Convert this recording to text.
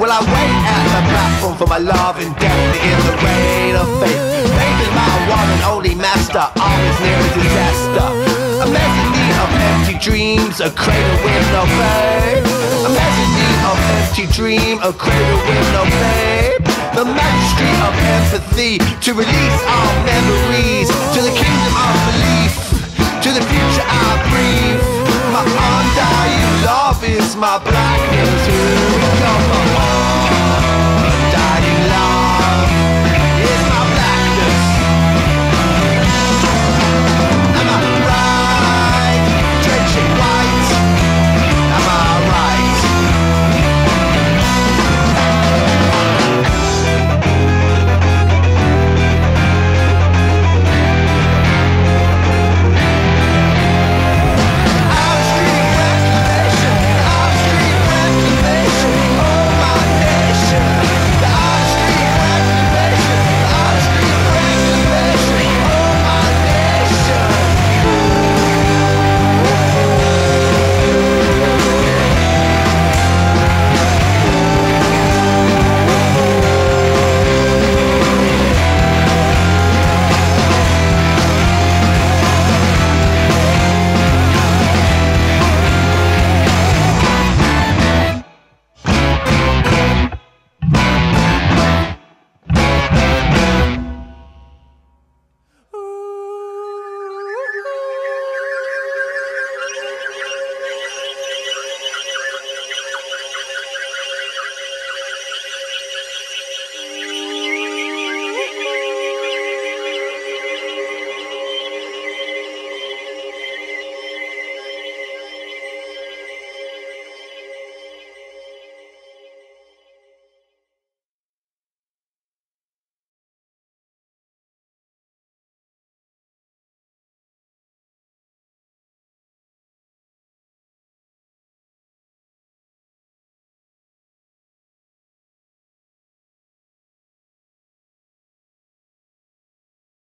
Well, I wait at the platform for my love and death in the rain of faith. Faith is my one and only master, always near a disaster. A mezzanine of empty dreams, a cradle with no faith. A mezzanine of empty dream, a cradle with no faith. The mastery of empathy to release all memories to the kingdom of belief, to the future I breathe. My undying love is my blackness.